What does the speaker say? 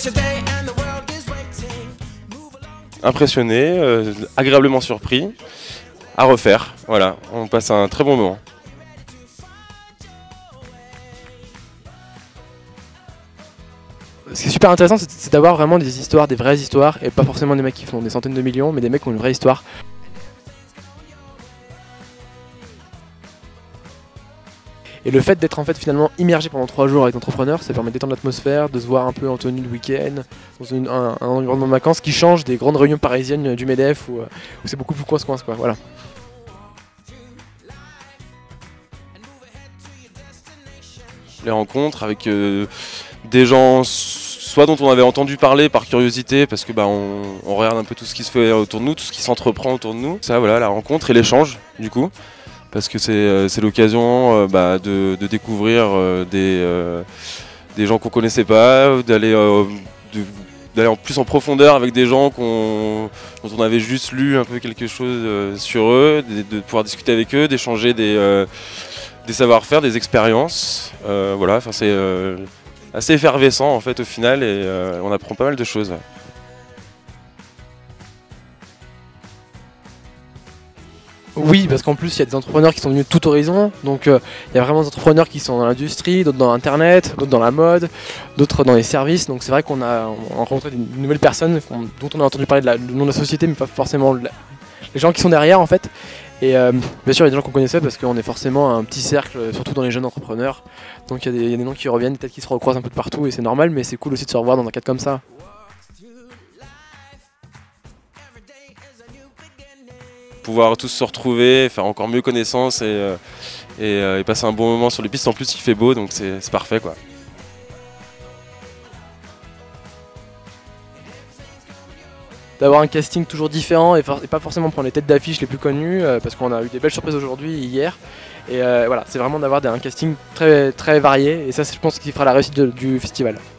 Impressionné, agréablement surpris, à refaire. Voilà, on passe un très bon moment. Ce qui est super intéressant, c'est d'avoir vraiment des histoires, des vraies histoires, et pas forcément des mecs qui font des centaines de millions, mais des mecs qui ont une vraie histoire. Et le fait d'être en fait finalement immergé pendant 3 jours avec l'entrepreneur, ça permet d'étendre l'atmosphère, de se voir un peu en tenue le week-end, dans un environnement de vacances qui change des grandes réunions parisiennes du MEDEF où c'est beaucoup plus coince-coince quoi. Voilà. Les rencontres avec des gens soit dont on avait entendu parler par curiosité parce que on regarde un peu tout ce qui se fait autour de nous, tout ce qui s'entreprend autour de nous. Ça voilà, la rencontre et l'échange du coup. Parce que c'est l'occasion de découvrir des gens qu'on connaissait pas, d'aller en plus en profondeur avec des gens dont on avait juste lu un peu quelque chose sur eux, de pouvoir discuter avec eux, d'échanger des savoir-faire, des expériences. Voilà, enfin c'est assez effervescent en fait au final et on apprend pas mal de choses. Ouais. Oui, parce qu'en plus il y a des entrepreneurs qui sont venus de tout horizon, donc il y a vraiment des entrepreneurs qui sont dans l'industrie, d'autres dans internet, d'autres dans la mode, d'autres dans les services, donc c'est vrai qu'on a rencontré de nouvelles personnes dont on a entendu parler du nom de la société, mais pas forcément les gens qui sont derrière en fait. Et bien sûr il y a des gens qu'on connaissait parce qu'on est forcément un petit cercle, surtout dans les jeunes entrepreneurs, donc il y a des noms qui reviennent, peut-être qu'ils se recroisent un peu de partout et c'est normal, mais c'est cool aussi de se revoir dans un cadre comme ça. Pouvoir tous se retrouver, faire encore mieux connaissance et passer un bon moment sur les pistes. En plus il fait beau donc c'est parfait quoi. D'avoir un casting toujours différent et pas forcément prendre les têtes d'affiche les plus connues parce qu'on a eu des belles surprises aujourd'hui et hier. Et voilà, c'est vraiment d'avoir un casting très, très varié et ça je pense qui fera la réussite du festival.